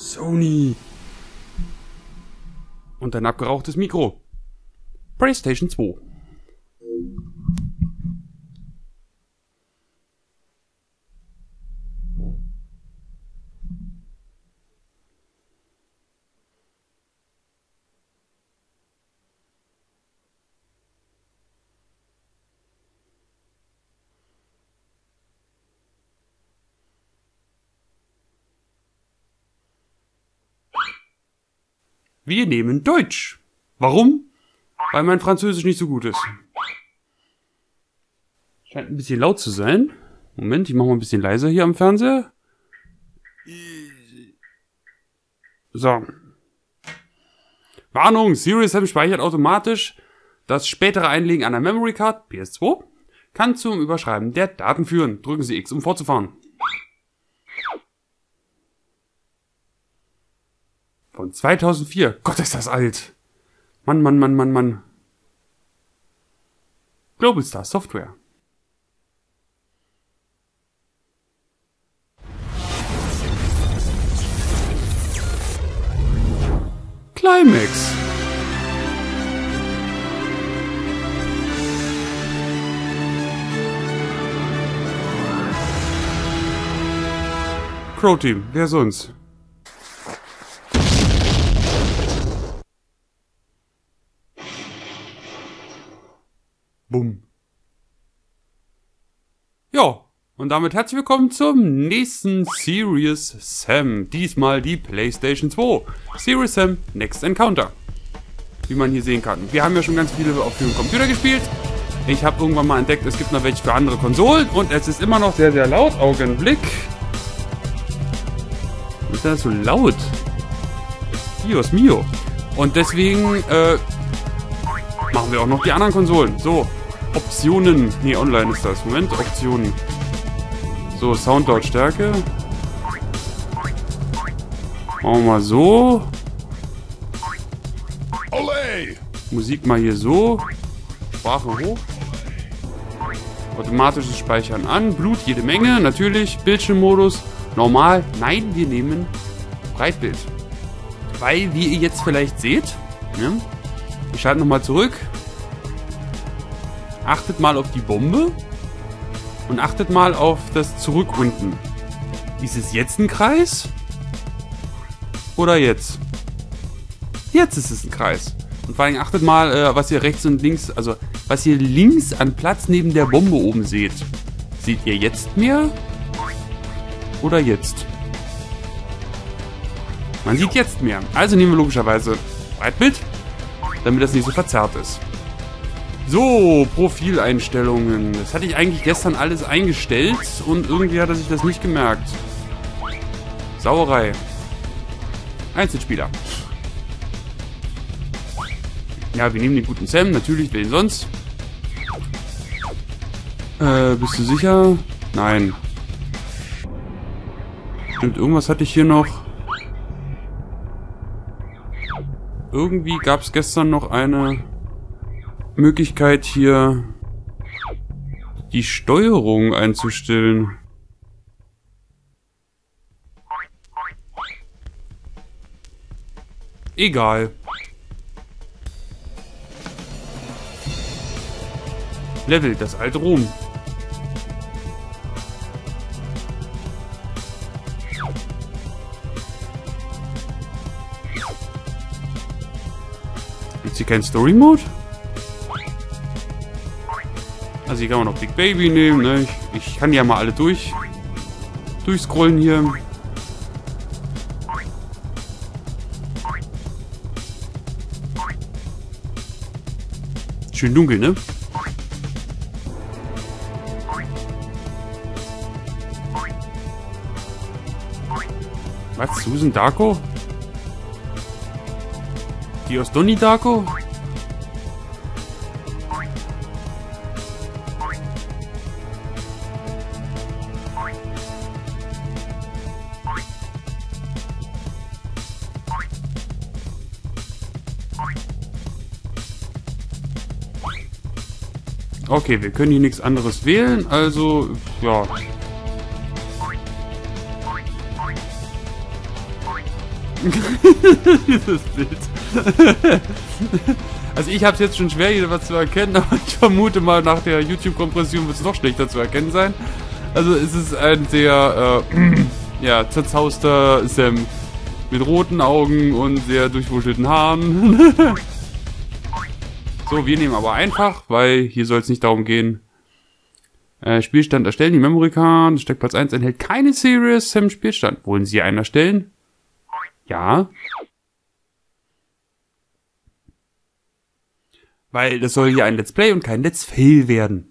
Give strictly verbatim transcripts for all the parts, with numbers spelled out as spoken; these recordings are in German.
Sony. Und ein abgerauchtes Mikro. PlayStation zwei. Wir nehmen Deutsch. Warum? Weil mein Französisch nicht so gut ist. Scheint ein bisschen laut zu sein. Moment, ich mache mal ein bisschen leiser hier am Fernseher. So. Warnung, Serious Sam speichert automatisch. Das spätere Einlegen einer Memory Card, P S zwei, kann zum Überschreiben der Daten führen. Drücken Sie X, um fortzufahren. Von zweitausendvier. Gott, ist das alt. Mann, Mann, Mann, Mann, Mann. Global Star Software. Climax. Crow Team, wer sonst? Bumm. Ja, und damit herzlich willkommen zum nächsten Serious Sam. Diesmal die PlayStation zwei. Serious Sam Next Encounter. Wie man hier sehen kann. Wir haben ja schon ganz viele auf dem Computer gespielt. Ich habe irgendwann mal entdeckt, es gibt noch welche für andere Konsolen. Und es ist immer noch sehr, sehr laut. Augenblick. Ist das so laut? Dios mio. Und deswegen, äh... machen wir auch noch die anderen Konsolen. So, Optionen. Ne, online ist das. Moment, Optionen. So, Soundlautstärke. Machen wir mal so. Olé! Musik mal hier so. Sprache hoch. Automatisches Speichern an. Blut jede Menge. Natürlich. Bildschirmmodus. Normal. Nein, wir nehmen Breitbild. Weil, wie ihr jetzt vielleicht seht, ne? Ich schalte nochmal zurück. Achtet mal auf die Bombe. Und achtet mal auf das Zurück unten. Ist es jetzt ein Kreis? Oder jetzt? Jetzt ist es ein Kreis. Und vor allem achtet mal, äh, was ihr rechts und links, also was ihr links an Platz neben der Bombe oben seht. Seht ihr jetzt mehr? Oder jetzt? Man sieht jetzt mehr. Also nehmen wir logischerweise Breitbild, damit das nicht so verzerrt ist. So, Profileinstellungen. Das hatte ich eigentlich gestern alles eingestellt und irgendwie hat er sich das nicht gemerkt. Sauerei. Einzelspieler. Ja, wir nehmen den guten Sam, natürlich, wen sonst? Äh, bist du sicher? Nein. Stimmt, irgendwas hatte ich hier noch. Irgendwie gab es gestern noch eine Möglichkeit, hier die Steuerung einzustellen. Egal. Level, das alte Rom. Gibt's hier keinen Story-Mode? Also hier kann man noch Big Baby nehmen, ne? Ich, ich kann ja mal alle durch durchscrollen hier. Schön dunkel, ne? Was? Susan Darko? Die aus Donnie Darko? Okay, wir können hier nichts anderes wählen, also, ja. Dieses Bild. Also ich habe es jetzt schon schwer, hier was zu erkennen, aber ich vermute mal, nach der YouTube-Kompression wird es noch schlechter zu erkennen sein. Also es ist ein sehr, äh, ja, zerzauster Sam. Mit roten Augen und sehr durchwuschelten Haaren. So, wir nehmen aber einfach, weil hier soll es nicht darum gehen. Äh, Spielstand erstellen, die Memory Card, Steckplatz eins enthält keine Serious Sam Spielstand. Wollen Sie einen erstellen? Ja. Weil das soll hier ein Let's Play und kein Let's Fail werden.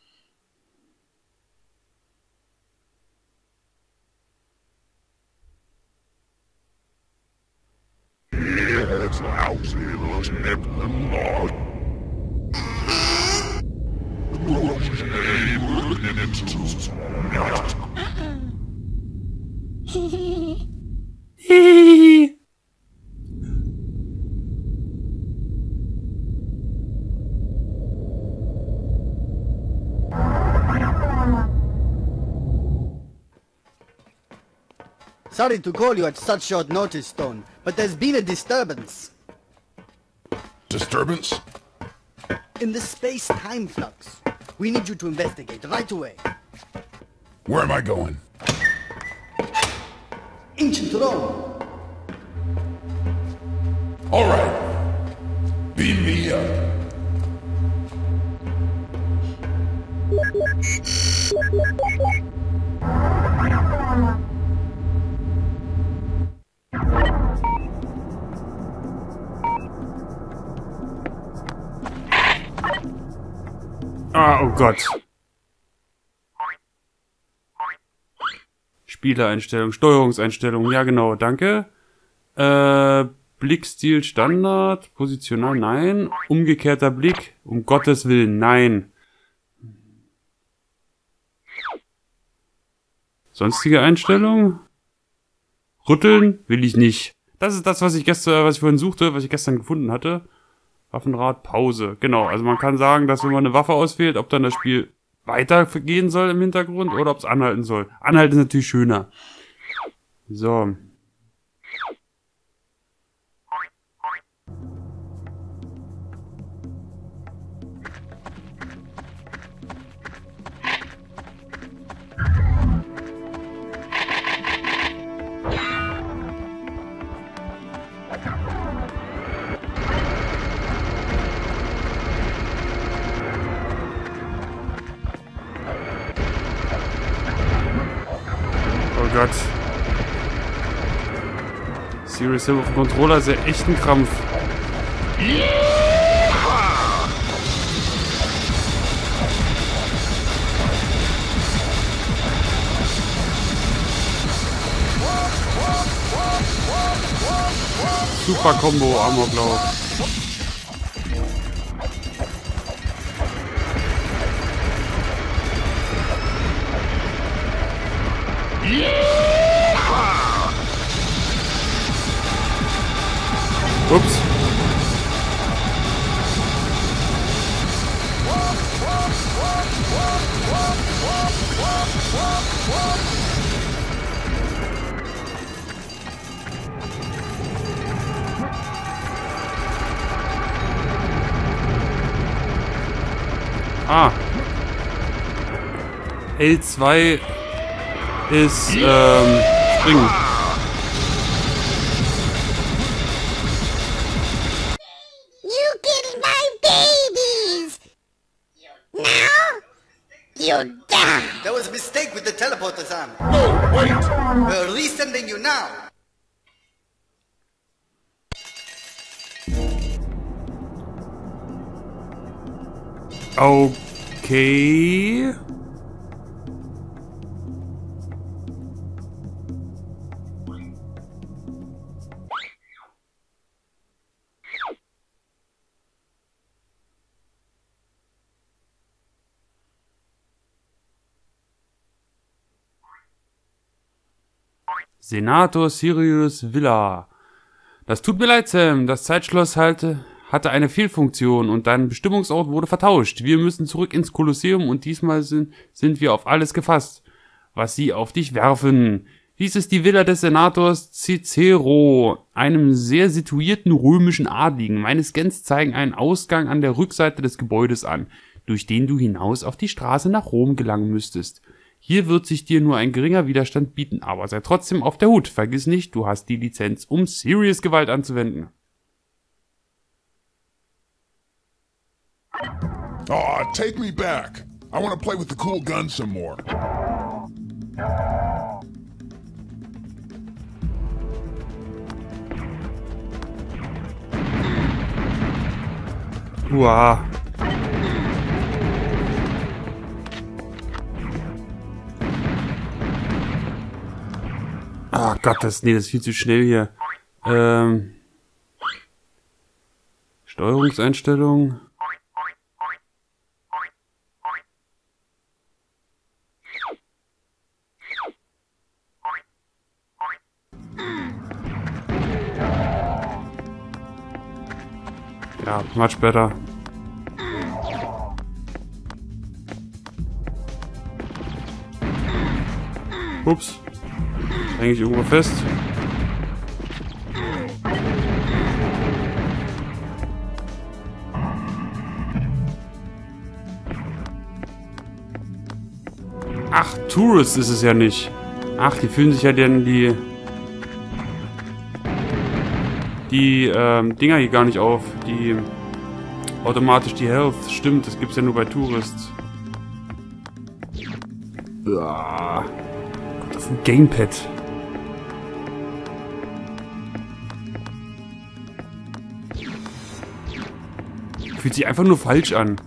Sorry to call you at such short notice, Stone, but there's been a disturbance. Disturbance? In the space-time flux. We need you to investigate right away. Where am I going? Ancient Rome. All right. Beam me up. Ah, oh Gott. Spielereinstellung, Steuerungseinstellung, ja genau, danke. Äh, Blickstil Standard, positional, nein. Umgekehrter Blick, um Gottes Willen, nein. Sonstige Einstellung? Rütteln will ich nicht. Das ist das, was ich gestern, was ich vorhin suchte, was ich gestern gefunden hatte. Waffenrad, Pause. Genau, also man kann sagen, dass wenn man eine Waffe auswählt, ob dann das Spiel weitergehen soll im Hintergrund oder ob es anhalten soll. Anhalten ist natürlich schöner. So. Oh Gott. Serious Sam auf dem Controller ist ja echt ein Krampf. Super Combo, Amoklauf. Ups. Ah. L zwei ist ähm, springen. You killed my babies! Now, you die! There was a mistake with the teleporter, Sam. No, wait! We're resending you now. Okay. Senator Sirius Villa. Das tut mir leid, Sam. Das Zeitschloss halte, hatte eine Fehlfunktion und dein Bestimmungsort wurde vertauscht. Wir müssen zurück ins Kolosseum und diesmal sind, sind wir auf alles gefasst, was sie auf dich werfen. Dies ist die Villa des Senators Cicero, einem sehr situierten römischen Adligen. Meine Scans zeigen einen Ausgang an der Rückseite des Gebäudes an, durch den du hinaus auf die Straße nach Rom gelangen müsstest. Hier wird sich dir nur ein geringer Widerstand bieten, aber sei trotzdem auf der Hut. Vergiss nicht, du hast die Lizenz, um Serious Gewalt anzuwenden. Aw, take me back. I want to play with the cool gun some more. Uah. Ah Gott, das, nee, das ist viel zu schnell hier. Ähm, Steuerungseinstellung. Ja, much better. Ups. Häng ich irgendwo fest? Ach, Tourist ist es ja nicht. Ach, die fühlen sich ja dann die... die ähm, Dinger hier gar nicht auf, die automatisch die Health, stimmt, das gibt's ja nur bei Tourists. Ah, Gott, das ist ein Gamepad. Fühlt sich einfach nur falsch an.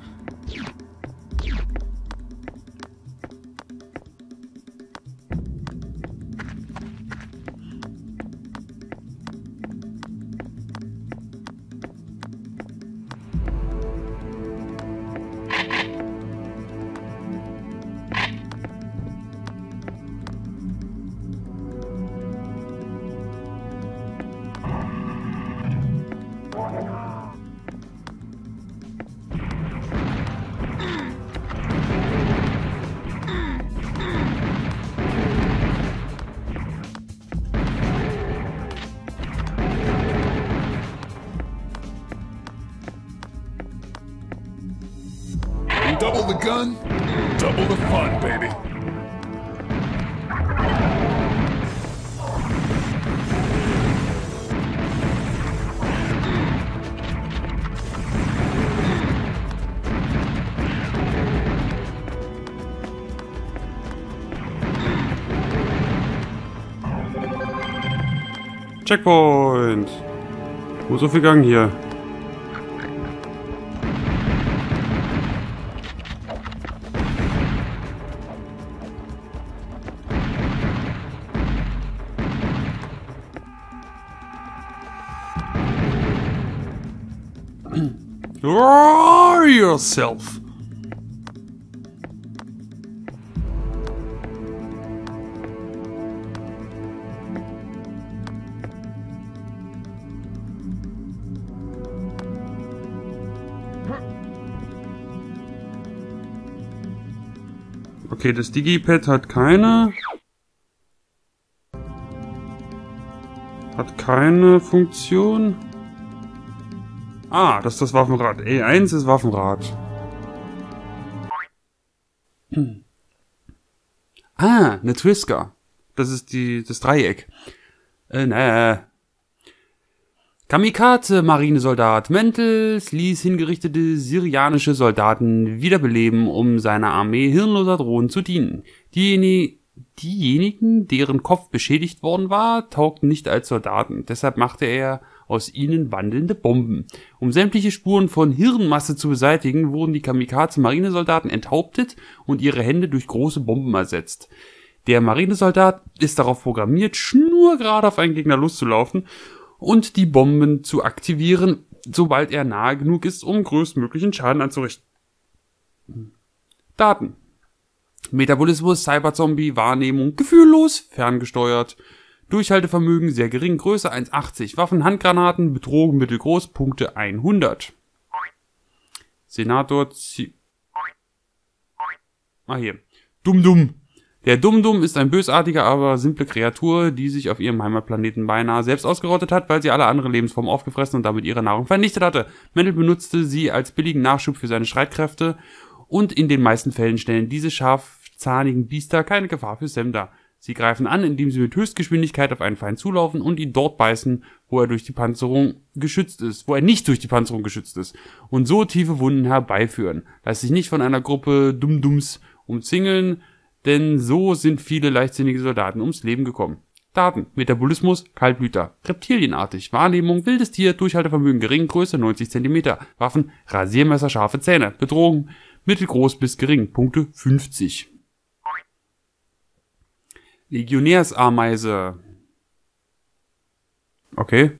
Double the gun, double the fun, baby. Checkpoint! Wo ist so viel Gang hier? Roar yourself! Okay, das Digipad hat keine... Hat keine Funktion. Ah, das ist das Waffenrad. E eins ist Waffenrad. Hm. Ah, eine Twiska. Das ist die, das Dreieck. Äh, ne. Kamikaze-Marinesoldat Mantles ließ hingerichtete syrianische Soldaten wiederbeleben, um seiner Armee hirnloser Drohnen zu dienen. Diejenigen, diejenigen, deren Kopf beschädigt worden war, taugten nicht als Soldaten. Deshalb machte er aus ihnen wandelnde Bomben. Um sämtliche Spuren von Hirnmasse zu beseitigen, wurden die Kamikaze-Marinesoldaten enthauptet und ihre Hände durch große Bomben ersetzt. Der Marinesoldat ist darauf programmiert, schnurgerade auf einen Gegner loszulaufen und die Bomben zu aktivieren, sobald er nahe genug ist, um größtmöglichen Schaden anzurichten. Daten. Metabolismus, Cyberzombie, Wahrnehmung, gefühllos, ferngesteuert. Durchhaltevermögen sehr gering, Größe eins Komma achtzig. Waffen, Handgranaten, Betrogen mittelgroß, Punkte hundert. Senator Z... Ah, hier. Dumm, dumm. Der Dum-Dum ist ein bösartiger, aber simple Kreatur, die sich auf ihrem Heimatplaneten beinahe selbst ausgerottet hat, weil sie alle anderen Lebensformen aufgefressen und damit ihre Nahrung vernichtet hatte. Mendel benutzte sie als billigen Nachschub für seine Streitkräfte und in den meisten Fällen stellen diese scharfzahnigen Biester keine Gefahr für Sam dar. Sie greifen an, indem sie mit Höchstgeschwindigkeit auf einen Feind zulaufen und ihn dort beißen, wo er durch die Panzerung geschützt ist, wo er nicht durch die Panzerung geschützt ist und so tiefe Wunden herbeiführen. Lass sich nicht von einer Gruppe Dum-Dums umzingeln, denn so sind viele leichtsinnige Soldaten ums Leben gekommen. Daten: Metabolismus Kaltblüter, reptilienartig, Wahrnehmung wildes Tier, Durchhaltevermögen gering, Größe neunzig Zentimeter, Waffen Rasiermesser, scharfe Zähne, Bedrohung mittelgroß bis gering, Punkte fünfzig. Legionärsameise. Okay.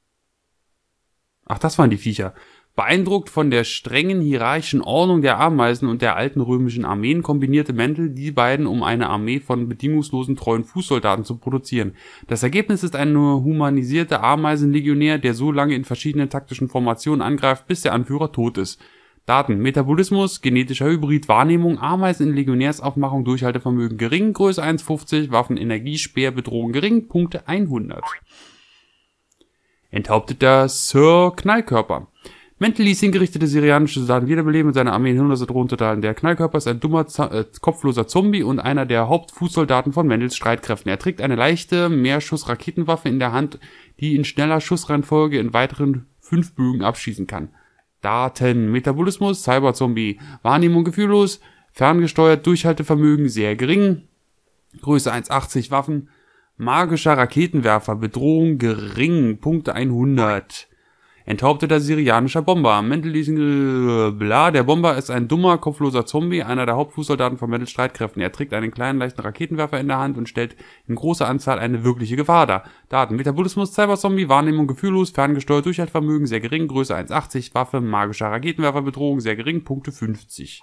Ach, das waren die Viecher. Beeindruckt von der strengen hierarchischen Ordnung der Ameisen und der alten römischen Armeen kombinierte Mendel die beiden, um eine Armee von bedingungslosen treuen Fußsoldaten zu produzieren. Das Ergebnis ist ein nur humanisierte Ameisenlegionär, der so lange in verschiedenen taktischen Formationen angreift, bis der Anführer tot ist. Daten: Metabolismus, genetischer Hybrid, Wahrnehmung, Ameisen in Legionärsaufmachung, Durchhaltevermögen gering, Größe eins Komma fünfzig, Waffen, Energie, Speer, Bedrohung gering, Punkte hundert. Enthaupteter Sir Knallkörper. Mendel ließ hingerichtete syrianische Soldaten wiederbeleben und seine Armee in Hunderte runterteilen. Der Knallkörper ist ein dummer, äh, kopfloser Zombie und einer der Hauptfußsoldaten von Mendels Streitkräften. Er trägt eine leichte Mehrschuss-Raketenwaffe in der Hand, die in schneller Schussreihenfolge in weiteren fünf Bögen abschießen kann. Daten: Metabolismus, Cyberzombie, Wahrnehmung gefühllos, ferngesteuert, Durchhaltevermögen sehr gering, Größe eins Komma achtzig, Waffen, magischer Raketenwerfer, Bedrohung gering, Punkte hundert. Enthaupteter syrianischer Bomber. Mendel ließ ihn, bla, der Bomber ist ein dummer, kopfloser Zombie, einer der Hauptfußsoldaten von Mendels Streitkräften. Er trägt einen kleinen, leichten Raketenwerfer in der Hand und stellt in großer Anzahl eine wirkliche Gefahr dar. Daten: Metabolismus, Cyberzombie, Wahrnehmung gefühllos, ferngesteuert, Durchhaltevermögen sehr gering, Größe eins Komma achtzig, Waffe, magischer Raketenwerfer, Bedrohung sehr gering, Punkte fünfzig.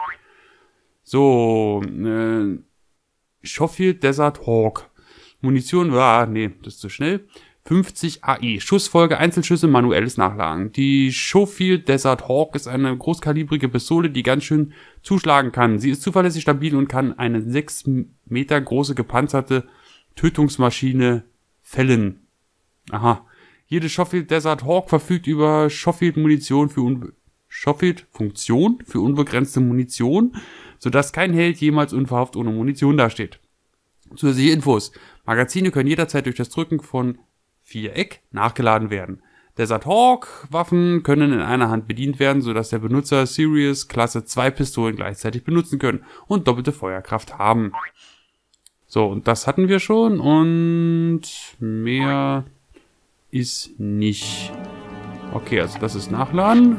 So, äh, Schofield Desert Hawk. Munition, ah, nee, das ist zu schnell. fünfzig A E. Schussfolge, Einzelschüsse, manuelles Nachladen. Die Schofield Desert Hawk ist eine großkalibrige Pistole, die ganz schön zuschlagen kann. Sie ist zuverlässig stabil und kann eine sechs Meter große gepanzerte Tötungsmaschine fällen. Aha. Jede Schofield Desert Hawk verfügt über Schofield Munition für unbe Schofield Funktion für unbegrenzte Munition, sodass kein Held jemals unverhofft ohne Munition dasteht. Zusätzliche Infos: Magazine können jederzeit durch das Drücken von Viereck nachgeladen werden. Desert Hawk Waffen können in einer Hand bedient werden, sodass der Benutzer Series Klasse zwei Pistolen gleichzeitig benutzen können und doppelte Feuerkraft haben. So, und das hatten wir schon und mehr ist nicht. Okay, also das ist Nachladen.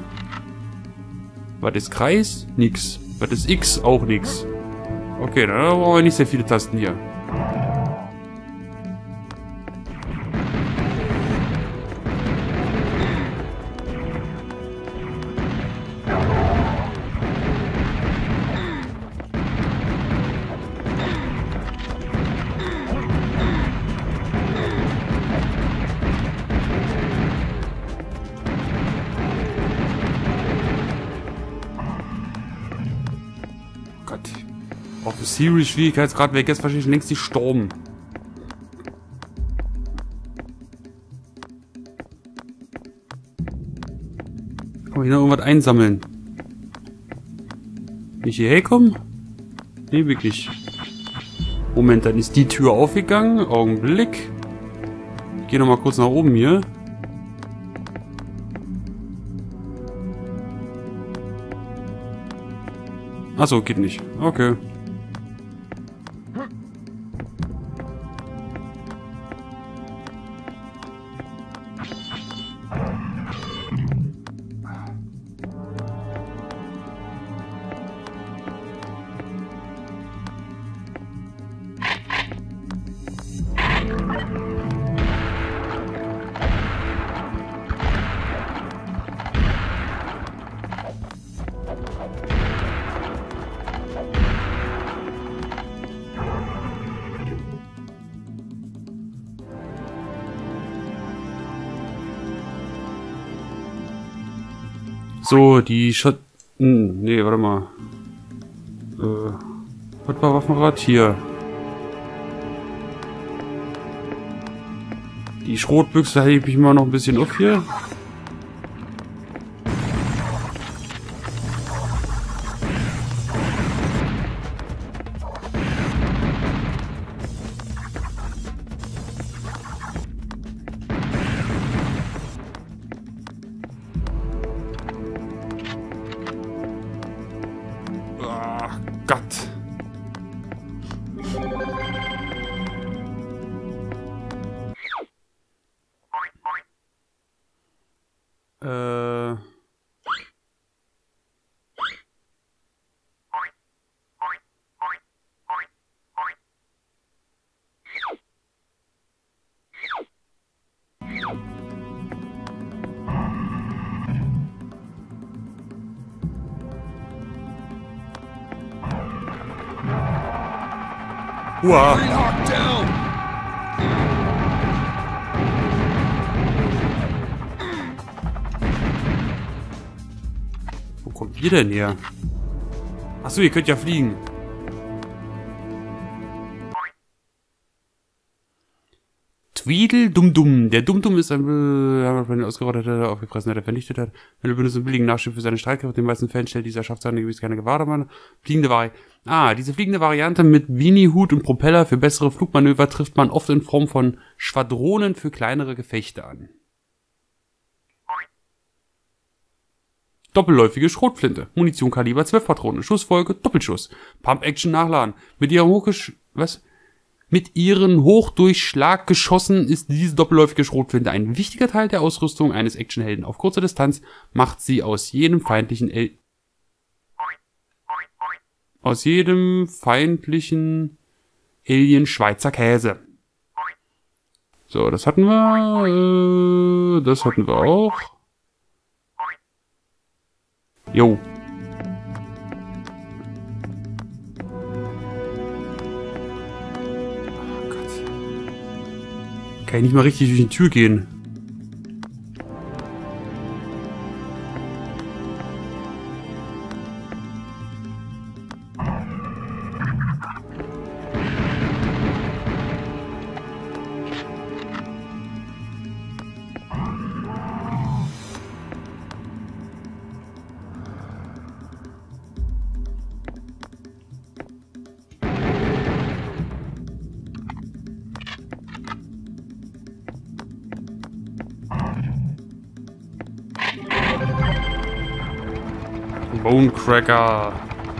Was ist Kreis? Nix. Was ist X? Auch nix. Okay, dann brauchen wir nicht sehr viele Tasten hier. Auf der Series-Schwierigkeitsgrad wäre ich jetzt wahrscheinlich längst gestorben. Kann man hier noch irgendwas einsammeln? Kann ich hierher kommen? Nee, wirklich. Moment, dann ist die Tür aufgegangen. Augenblick. Ich gehe nochmal kurz nach oben hier. Achso, geht nicht. Okay. So, die Schott... Hm, nee, warte mal. Äh, was war Waffenrad? Hier. Die Schrotbüchse hebe ich mal noch ein bisschen auf hier. Ach Gott. Äh. Uah. Locked down. Wo kommt ihr denn her? Achso, ihr könnt ja fliegen. Tweedle Dum-Dum. Der Dum-Dum ist ein äh, ausgerottet hat, aufgefressen hat, er vernichtet hat. Wenn er benutzt einen billigen Nachschub für seine Streitkräfte, den meisten Fällen stellt dieser Schaftzahn gewiss keine Gefahr dar. Fliegende Vari. Ah, diese fliegende Variante mit Beanie-Hut und Propeller für bessere Flugmanöver trifft man oft in Form von Schwadronen für kleinere Gefechte an. Doppelläufige Schrotflinte. Munition Kaliber zwölf Patronen. Schussfolge Doppelschuss. Pump-Action nachladen. Mit ihrem Hochgesch... Was? Mit ihren Hochdurchschlaggeschossen ist diese doppelläufige Schrotflinte ein wichtiger Teil der Ausrüstung eines Actionhelden. Auf kurzer Distanz macht sie aus jedem feindlichen El aus jedem feindlichen Alien Schweizer Käse. So, das hatten wir. Äh, das hatten wir auch. Jo. Kann ich nicht mal richtig durch die Tür gehen. Bonecracker.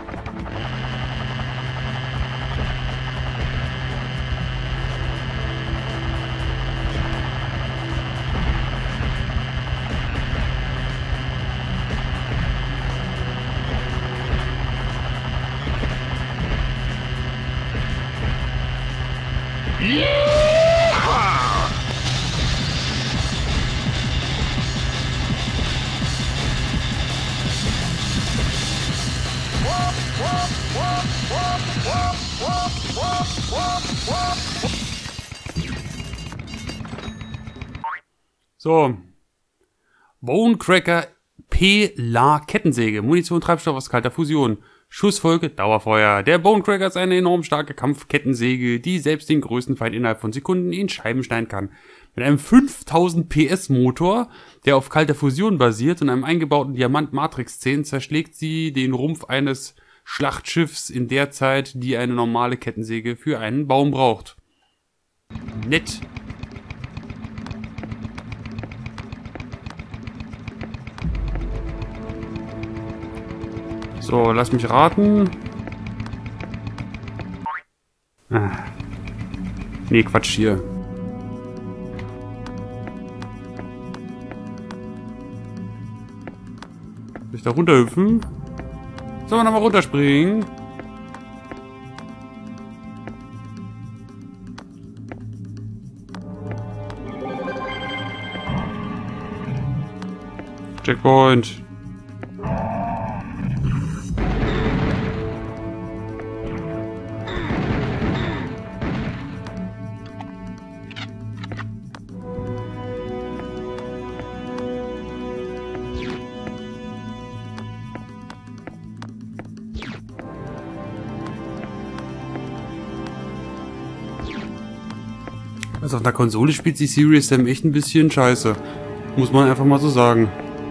So. Bonecracker P-La-Kettensäge. Munition, Treibstoff aus kalter Fusion. Schussfolge, Dauerfeuer. Der Bonecracker ist eine enorm starke Kampfkettensäge, die selbst den größten Feind innerhalb von Sekunden in Scheiben schneiden kann. Mit einem fünftausend P S Motor, der auf kalter Fusion basiert und einem eingebauten Diamant-Matrix-Zähnen zerschlägt sie den Rumpf eines Schlachtschiffs in der Zeit, die eine normale Kettensäge für einen Baum braucht. Nett. So, lass mich raten. Ah. Nee, Quatsch hier. Soll ich da runterhüpfen? Sollen wir nochmal runterspringen? Checkpoint. Also auf der Konsole spielt sich Serious Sam echt ein bisschen scheiße. Muss man einfach mal so sagen.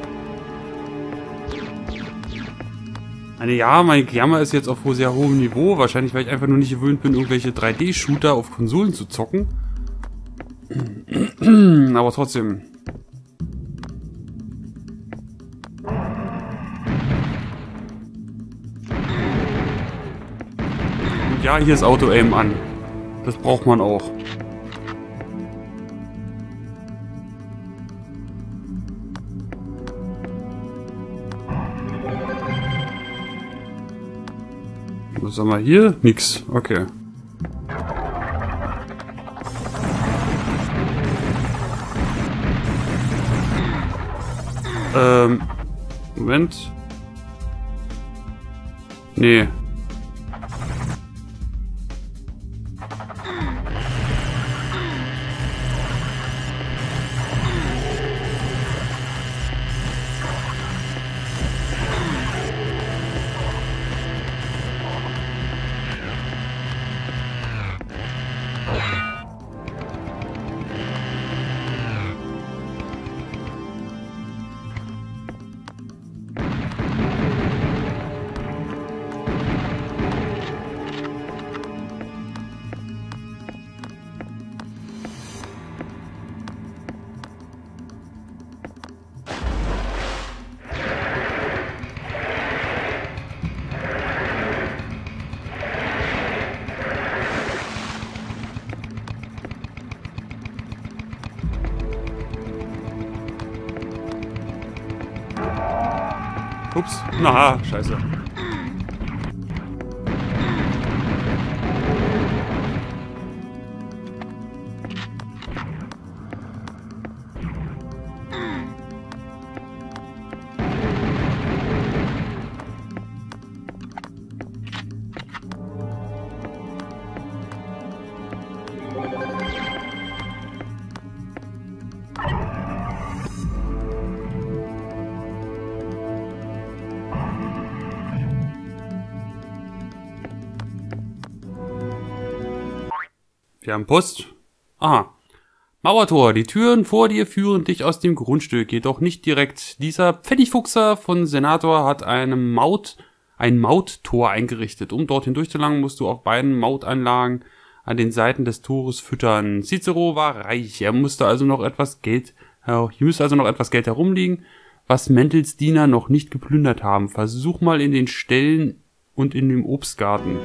Eine, ja, mein Jammer ist jetzt auf sehr hohem Niveau. Wahrscheinlich, weil ich einfach nur nicht gewöhnt bin, irgendwelche drei D-Shooter auf Konsolen zu zocken. Aber trotzdem. Und ja, hier ist Auto-Aim an. Das braucht man auch. Was haben wir hier? Nix. Okay. Ähm. Moment. Nee. Ups, na, scheiße. Wir haben Post. Aha. Mauertor. Die Türen vor dir führen dich aus dem Grundstück, jedoch nicht direkt. Dieser Pfennigfuchser von Senator hat eine Maut, ein Mauttor eingerichtet. Um dorthin durchzulangen, musst du auf beiden Mautanlagen an den Seiten des Tores füttern. Cicero war reich. Er musste also noch etwas Geld, hier müsste also noch etwas Geld herumliegen, was Mentels Diener noch nicht geplündert haben. Versuch mal in den Ställen und in dem Obstgarten.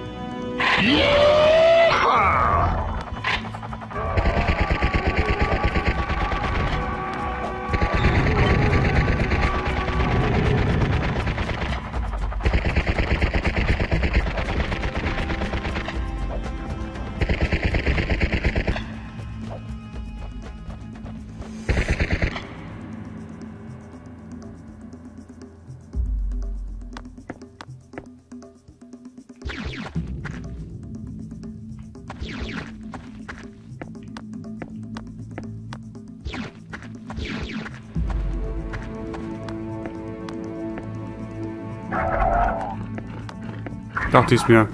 Dachte ich's mir.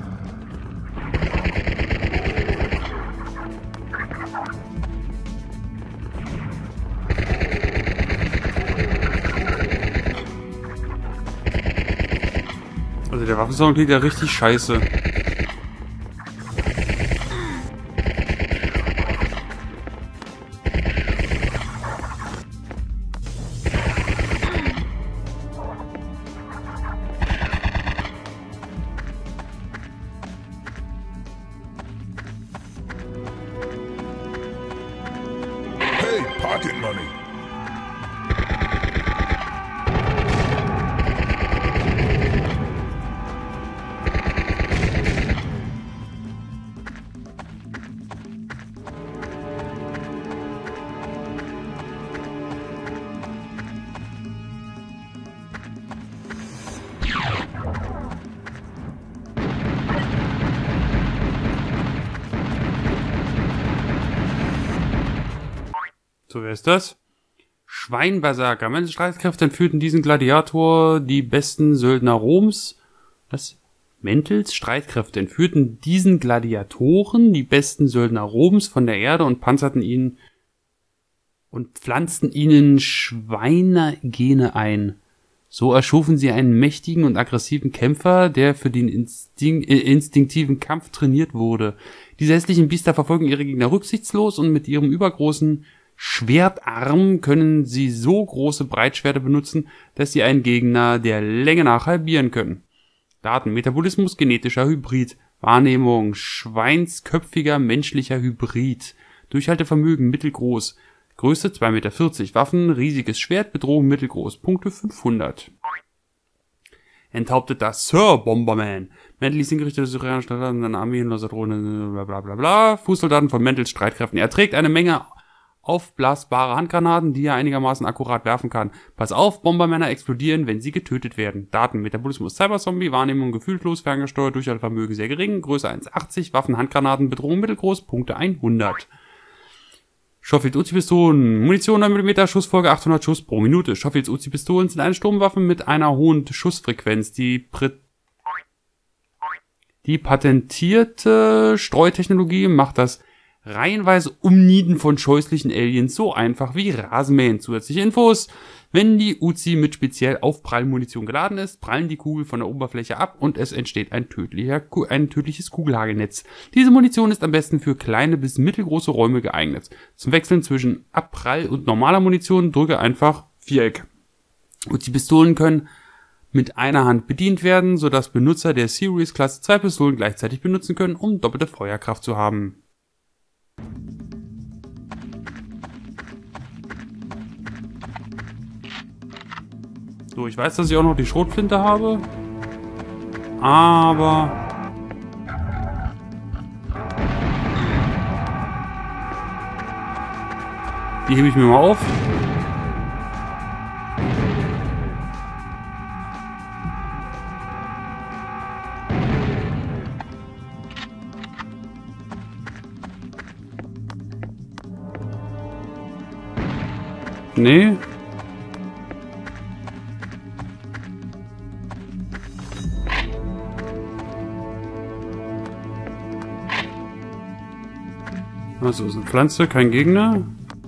Also der Waffensound klingt ja richtig scheiße. Hey, pocket money. So, wer ist das? Schweinberserker. Meine Streitkräfte entführten diesen Gladiator, die besten Söldner Roms. Was? Mentels Streitkräfte entführten diesen Gladiatoren, die besten Söldner Roms, von der Erde und panzerten ihn und pflanzten ihnen Schweinegene ein. So erschufen sie einen mächtigen und aggressiven Kämpfer, der für den Instin- äh, instinktiven Kampf trainiert wurde. Diese hässlichen Biester verfolgen ihre Gegner rücksichtslos und mit ihrem übergroßen Schwertarm können sie so große Breitschwerter benutzen, dass sie einen Gegner der Länge nach halbieren können. Daten: Metabolismus genetischer Hybrid. Wahrnehmung: schweinsköpfiger menschlicher Hybrid. Durchhaltevermögen mittelgroß. Größe zwei Meter vierzig. Waffen: riesiges Schwert. Bedrohung mittelgroß. Punkte fünfhundert. Enthaupteter Sir Bomberman. Mantel ist hingerichtet, der syrianische Stadt, seine Armee in Los Drohnen, bla bla bla bla. Fußsoldaten von Mentels Streitkräften. Er trägt eine Menge aufblasbare Handgranaten, die er einigermaßen akkurat werfen kann. Pass auf, Bombermänner explodieren, wenn sie getötet werden. Daten: Metabolismus Cyberzombie, Wahrnehmung gefühllos, ferngesteuert, Durchhaltevermögen sehr gering, Größe eins Meter achtzig, Waffen, Handgranaten, Bedrohung mittelgroß, Punkte hundert. Schofields Uzi-Pistolen, Munition neun Millimeter, Schussfolge achthundert Schuss pro Minute. Schofields Uzi-Pistolen sind eine Sturmwaffe mit einer hohen Schussfrequenz. Die, Pr- die patentierte Streutechnologie macht das reihenweise Umnieten von scheußlichen Aliens so einfach wie Rasenmähen. Zusätzliche Infos: Wenn die Uzi mit speziell Aufprallmunition geladen ist, prallen die Kugeln von der Oberfläche ab und es entsteht ein, tödlicher, ein tödliches Kugelhagelnetz. Diese Munition ist am besten für kleine bis mittelgroße Räume geeignet. Zum Wechseln zwischen Abprall und normaler Munition drücke einfach Viereck. Uzi-Pistolen können mit einer Hand bedient werden, sodass Benutzer der Series Klasse zwei Pistolen gleichzeitig benutzen können, um doppelte Feuerkraft zu haben. So, ich weiß, dass ich auch noch die Schrotflinte habe. Aber... die hebe ich mir mal auf. Nee. Also ist eine Pflanze, kein Gegner.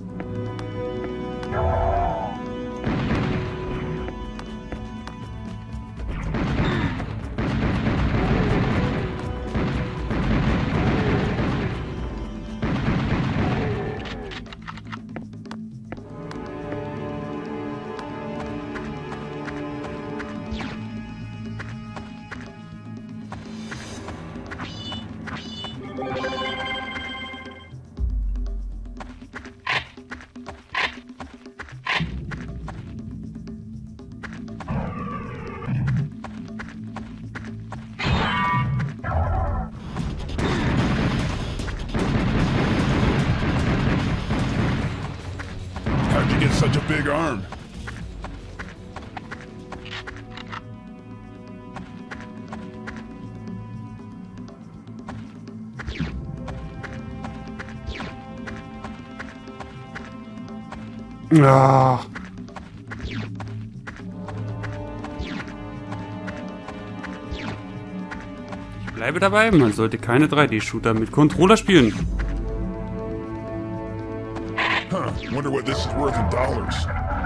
How'd you get such a big arm? Ah. Ich bleibe dabei, man sollte keine drei D-Shooter mit Controller spielen. Huh, wonder what this is worth in dollars.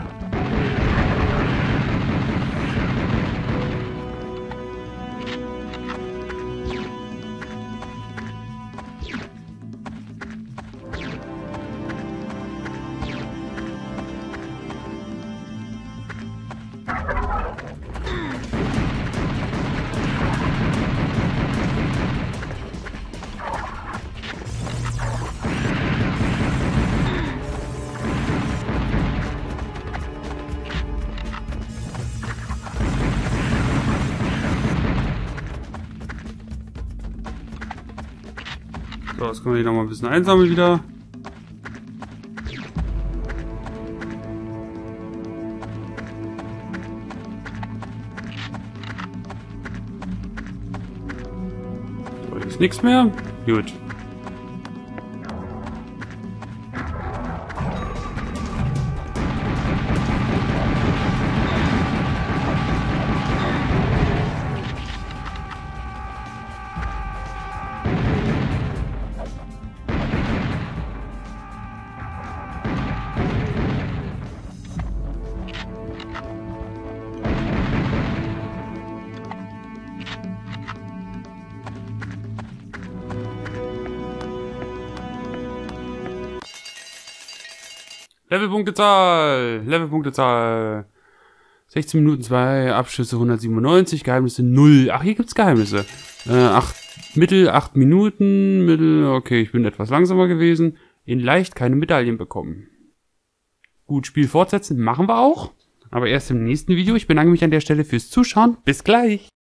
So, jetzt können wir hier nochmal ein bisschen einsammeln wieder. So, hier ist nichts mehr. Gut. Levelpunktezahl. Levelpunktezahl. sechzehn Minuten, zwei Abschüsse, hundertsiebenundneunzig, Geheimnisse null. Ach, hier gibt's Geheimnisse. Äh, acht Mittel, acht Minuten, Mittel, okay, ich bin etwas langsamer gewesen. In leicht keine Medaillen bekommen. Gut, Spiel fortsetzen, machen wir auch. Aber erst im nächsten Video. Ich bedanke mich an der Stelle fürs Zuschauen. Bis gleich.